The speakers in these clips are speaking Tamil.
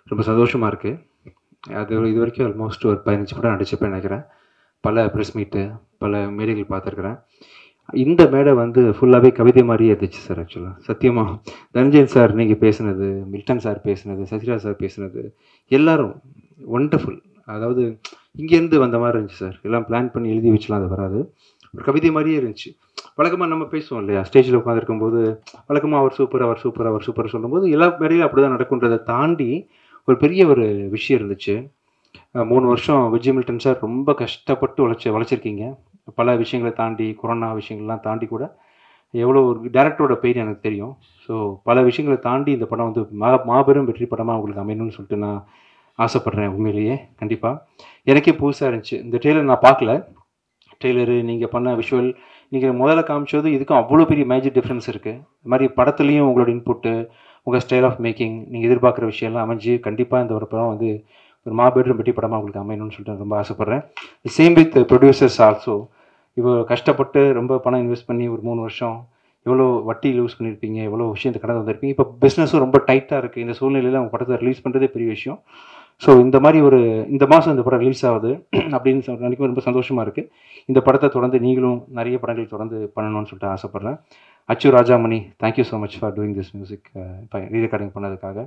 ரொம்ப சந்தோஷமாக இருக்குது. அது இது வரைக்கும் ஆல்மோஸ்ட் ஒரு 15 படம் நடிச்சப்போ நினைக்கிறேன். பல ப்ரெஸ் மீட்டு, பல மேடைகள் பார்த்துருக்குறேன். இந்த மேடை வந்து ஃபுல்லாகவே கவிதை மாதிரியே இருந்துச்சு சார். ஆக்சுவலாக சத்தியமாக தனஞ்சயன் சார் நீங்கள் பேசுனது, மில்டன் சார் பேசுனது, சசிராஜ் சார் பேசுனது எல்லாரும் ஒண்டர்ஃபுல். அதாவது இங்கேருந்து வந்த மாதிரி இருந்துச்சு சார். எல்லாம் பிளான் பண்ணி எழுதி வச்சுலாம் அது வராது. ஒரு கவிதை மாதிரியே இருந்துச்சு. வழக்கமாக நம்ம பேசுவோம் இல்லையா, ஸ்டேஜில் உட்காந்துருக்கும்போது வழக்கமாக அவர் சூப்பர் அவர் சூப்பர் அவர் சூப்பர் சொல்லும்போது எல்லா மேடையிலும் அப்படி தான் நடக்குன்றதை தாண்டி ஒரு பெரிய ஒரு விஷயம் இருந்துச்சு. 3 வருஷம் விஜய் மில்டன் சார் ரொம்ப கஷ்டப்பட்டு வளைச்சிருக்கீங்க. பல விஷயங்களை தாண்டி, கொரோனா விஷயங்கள்லாம் தாண்டி கூட எவ்வளோ ஒரு டேரக்டரோட பெயின் எனக்கு தெரியும். ஸோ பல விஷயங்களை தாண்டி இந்த படம் வந்து மாபெரும் வெற்றி படமாக உங்களுக்கு அமையணும்னு சொல்லிட்டு நான் ஆசைப்பட்றேன். உண்மையிலேயே கண்டிப்பாக எனக்கே புதுசாக இருந்துச்சு. இந்த ட்ரெய்லர் நான் பார்க்கல. ட்ரெய்லரு நீங்கள் பண்ண விஷுவல், நீங்கள் முதல்ல காமிச்சது இதுக்கும் அவ்வளோ பெரிய மேஜர் டிஃப்ரென்ஸ் இருக்குது. இது மாதிரி படத்துலேயும் உங்களோட இன்புட்டு, உங்கள் ஸ்டைல் ஆஃப் மேக்கிங், நீங்கள் எதிர்பார்க்குற விஷயம்லாம் அமைஞ்சு கண்டிப்பாக இந்த ஒரு படம் வந்து ஒரு மாபெரும் வெற்றி படமாக உங்களுக்கு அமையணும்னு சொல்லிட்டு ரொம்ப ஆசைப்பட்றேன். Same with producers also. இவ்வளோ கஷ்டப்பட்டு ரொம்ப பணம் இன்வெஸ்ட் பண்ணி ஒரு 3 வருஷம் எவ்வளோ வட்டி யூஸ் பண்ணியிருப்பீங்க, எவ்வளோ விஷயத்தை கடந்து வந்திருப்பீங்க. இப்போ பிஸ்னஸும் ரொம்ப டைட்டாக இருக்குது. இந்த சூழ்நிலையில் அவங்க படத்தை ரிலீஸ் பண்ணுறதே பெரிய விஷயம். ஸோ இந்த மாதிரி இந்த மாதம் இந்த படம் ரிலீஸ் ஆகுது அப்படின்னு நினைக்கும் ரொம்ப சந்தோஷமாக இருக்குது. இந்த படத்தை தொடர்ந்து நீங்களும் நிறைய படங்கள் தொடர்ந்து பண்ணணும்னு சொல்லிட்டு ஆசைப்பட்றேன். Achu Rajamani, thank you so much for doing this music, rerecording பண்ணதுக்காக.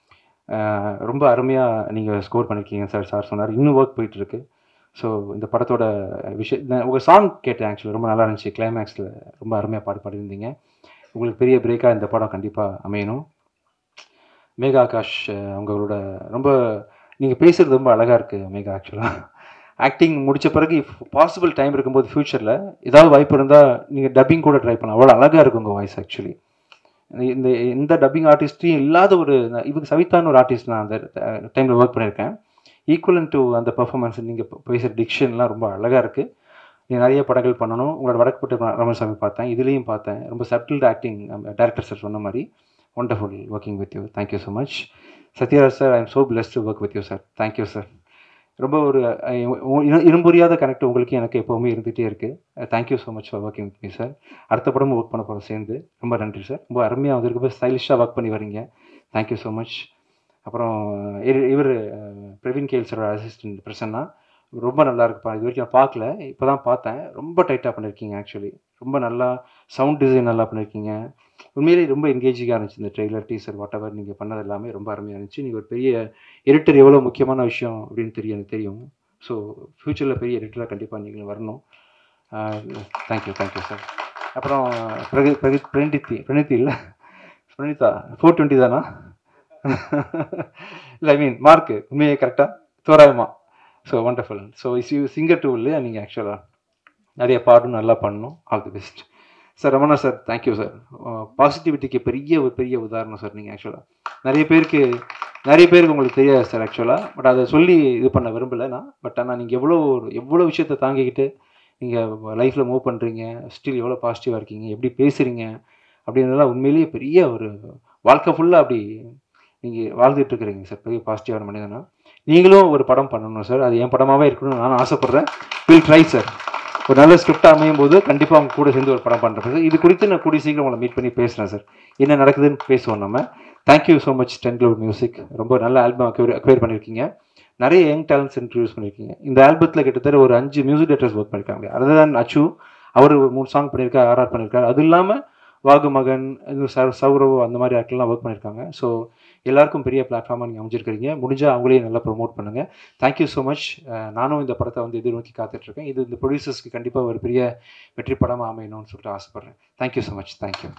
ரொம்ப அருமையாக நீங்கள் ஸ்கோர் பண்ணியிருக்கீங்க சார் சொன்னார். இன்னும் ஒர்க் போயிட்டுருக்கு. ஸோ இந்த படத்தோட உங்கள் சாங் கேட்டேன். ஆக்சுவலி ரொம்ப நல்லா இருந்துச்சு. கிளைமேக்ஸில் ரொம்ப அருமையாக பாடியிருந்தீங்க. உங்களுக்கு பெரிய பிரேக்காக இந்த படம் கண்டிப்பாக அமையணும். மேகா ஆகாஷ், உங்களோட ரொம்ப நீங்கள் பேசுகிறது ரொம்ப அழகாக இருக்குது மேகா. ஆக்சுவலாக ஆக்டிங் முடித்த பிறகு பாசிபிள் டைம் இருக்கும்போது ஃப்யூச்சரில் ஏதாவது வாய்ப்பு இருந்தால் நீங்கள் டப்பிங் கூட ட்ரை பண்ணலாம். அவ்வளோ அழகாக இருக்கும் உங்கள் வாய்ஸ். ஆக்சுவலி எந்த டப்பிங் ஆர்டிஸ்ட்டையும் இல்லாத ஒரு இவங்க சவிதான்னு ஒரு ஆர்டிஸ்ட் நான் அந்த டைமில் ஒர்க் பண்ணியிருக்கேன். ஈக்குவலன் டு அந்த பர்ஃபார்மன்ஸ், நீங்கள் பேசுகிற டிக்ஷன்லாம் ரொம்ப அழகாக இருக்குது. நீங்கள் நிறைய படங்கள் பண்ணணும். உங்களோட வடக்குப்பட்டு ராமசாமி பார்த்தேன், இதுலேயும் பார்த்தேன். ரொம்ப சட்டில்டு ஆக்டிங். டேரக்டர் சார் சொன்ன மாதிரி wonderful working with you. Thank you so much. Sathyaraj sir, I am so blessed to work with you sir. Thank you sir. ரொம்ப ஒரு இரும்புரியாத கனெக்ட் உங்களுக்கு எனக்கு எப்போவுமே இருந்துகிட்டே இருக்குது. Thank you so much for working with me sir. அடுத்த படமும் ஒர்க் பண்ண போகிறோம் சேர்ந்து. ரொம்ப நன்றி சார். ரொம்ப அருமையாக வந்திருக்கு. ஸ்டைலிஷாக ஒர்க் பண்ணி வரீங்க. Thank you so much. அப்புறம் இவர் பிரவீன் கேல் சாரோட அசிஸ்டன்ட் பிரசன்னா, ரொம்ப நல்லா இருக்குப்பா. இது வரைக்கும் நான் பார்க்கல, இப்போ தான் பார்த்தேன். ரொம்ப டைட்டாக பண்ணியிருக்கீங்க. ஆக்சுவலி ரொம்ப நல்லா சவுண்ட் டிசைன் நல்லா பண்ணியிருக்கீங்க. உண்மையிலேயே ரொம்ப என்கேஜிங்காக இருந்துச்சு. இந்த ட்ரெய்லர், டீசர், வாட் எவர் நீங்கள் பண்ணது எல்லாமே ரொம்ப அருமையாக இருந்துச்சு. நீங்கள் ஒரு பெரிய எடிட்டர், எவ்வளோ முக்கியமான விஷயம் அப்படின்னு எனக்கு தெரியும். ஸோ ஃப்யூச்சரில் பெரிய எடிட்டராக கண்டிப்பாக நீங்கள் வரணும். Thank you sir. அப்புறம் பிரணீதி இல்லை பிரணீதா 420 தானா? இல்லை, ஐ மீன் மார்க்கு உண்மையே கரெக்டாக தோராயமா. So wonderful. So singer too இல்லையா நீங்கள்? ஆக்சுவலாக நிறைய பாடணும், நல்லா பண்ணணும். All the best sir. Ramana sir, thank you sir. பாசிட்டிவிட்டிக்கு பெரிய உதாரணம் சார் நீங்கள். ஆக்சுவலாக நிறைய பேருக்கு உங்களுக்கு தெரியாது சார் ஆக்சுவலாக. பட் அதை சொல்லி இது பண்ண விரும்பலை நான். பட் ஆனால் நீங்கள் எவ்வளோ விஷயத்தை தாங்கிக்கிட்டு நீங்கள் லைஃப்பில் மூவ் பண்ணுறீங்க, ஸ்டில் எவ்வளோ பாசிட்டிவாக இருக்கீங்க, எப்படி பேசுகிறீங்க அப்படின்றதெல்லாம் உண்மையிலேயே பெரிய ஒரு வாழ்க்கை ஃபுல்லாக அப்படி நீங்கள் வாழ்ந்துட்டு இருக்கிறீங்க சார். பெரிய பாசிட்டிவான மனிதனா. நீங்களும் ஒரு படம் பண்ணணும் சார். அது என் படமாகவே இருக்கணும்னு நான் ஆசைப்பட்றேன். Will try sir. ஒரு நல்ல ஸ்கிரிப்டாக அமையும் போது கண்டிப்பாக அவங்க கூட சேர்ந்து ஒரு படம் பண்ணுறேன் சார். இது குறித்து நான் கூடிய சீக்கிரம் உங்களை மீட் பண்ணி பேசுகிறேன் சார். என்ன நடக்குதுன்னு பேசுவோம் நம்ம. Thank you so much 10 Cloud music. ரொம்ப நல்ல ஆல்பம் அக்வயர் பண்ணியிருக்கீங்க. நிறைய யங் டேலண்ட்ஸ் இன்ட்ரடியூஸ் பண்ணியிருக்கீங்க. இந்த ஆல்பத்தில் கிட்டத்தட்ட ஒரு 5 மியூசிக் டேரக்டர்ஸ் ஒர்க் பண்ணியிருக்காங்க. அதுதான் அச்சு, அவர் ஒரு 3 சாங் பண்ணியிருக்காரு, ஆர்ஆர் பண்ணியிருக்காரு. அது இல்லாமல் வாகுமகன், சௌரவ், அந்த மாதிரி ஆட்கள்லாம் ஒர்க் பண்ணியிருக்காங்க. ஸோ எல்லாருக்கும் பெரிய பிளாட்ஃபார்மாக நீங்கள் அமைஞ்சிருக்கிறீங்க. முடிஞ்சால் அவங்களையும் நல்லா ப்ரொமோட் பண்ணுங்கள். Thank you so much. நானும் இந்த படத்தை வந்து எதிர்நோக்கி காத்துட்ருக்கேன். இது இந்த ப்ரொடியூசர்ஸ்க்கு கண்டிப்பாக ஒரு பெரிய வெற்றி படமாக அமையணும்னு சொல்லிட்டு ஆசைப்பட்றேன். Thank you so much. தேங்க்யூ.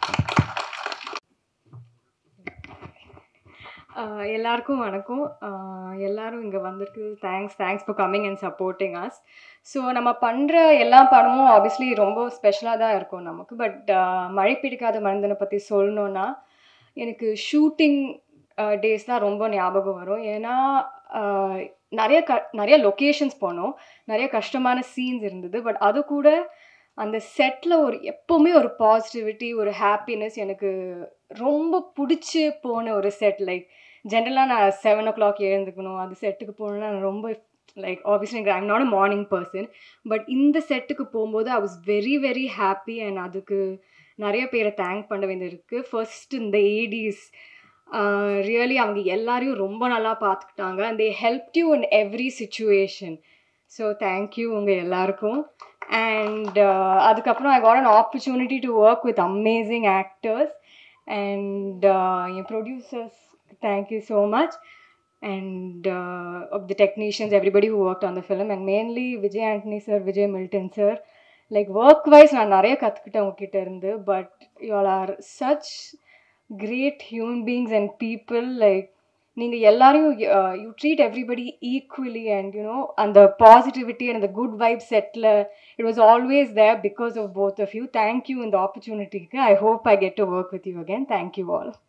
எல்லாருக்கும் வணக்கம். எல்லோரும் இங்கே வந்திருக்கு. Thanks for coming and supporting us. So நம்ம பண்ணுற எல்லா படமும் ஆப்வியஸ்லி ரொம்ப ஸ்பெஷலாக தான் இருக்கும் நமக்கு. பட் மழை பிடிக்காத மனிதனை பற்றி சொல்லணுன்னா, எனக்கு ஷூட்டிங் டேஸ் தான் ரொம்ப ஞாபகம் வரும். ஏன்னா நிறைய லொக்கேஷன்ஸ் போனோம், நிறைய கஷ்டமான சீன்ஸ் இருந்தது. பட் அது கூட அந்த செட்டில் எப்போவுமே ஒரு பாசிட்டிவிட்டி, ஒரு ஹாப்பினஸ் எனக்கு ரொம்ப பிடிச்சி போன ஒரு செட். லைக் ஜென்ரலாக நான் 7 o'clock எழுந்துக்கணும், அது செட்டுக்கு போகணுன்னா நான் ரொம்ப like obviously I'm not a morning person. But இந்த செட்டுக்கு போகும்போது I was very very happy. And அதுக்கு நிறைய பேரை தேங்க் பண்ண வேண்டியது இருக்குது. ஃபர்ஸ்ட் இந்த ஏடிஸ், ரியலி அவங்க எல்லாரையும் ரொம்ப நல்லா பார்த்துக்கிட்டாங்க and they helped you in every situation. So thank you உங்கள் எல்லாருக்கும். அண்ட் அதுக்கப்புறம் I got an opportunity to work with amazing actors and என் producers, thank you so much. And of the technicians, everybody who worked on the film, and mainly Vijay Antony sir, Vijay Milton sir. Like work wise நான் நிறைய கற்றுக்கிட்டேன் உங்ககிட்ட இருந்து. But you all are such great human beings and people. Like நீங்கள் எல்லாரையும் you treat everybody equally, and you know, and the positivity and the good vibe setல it was always there because of both of you. Thank you in the opportunity. I hope I get to work with you again. Thank you all.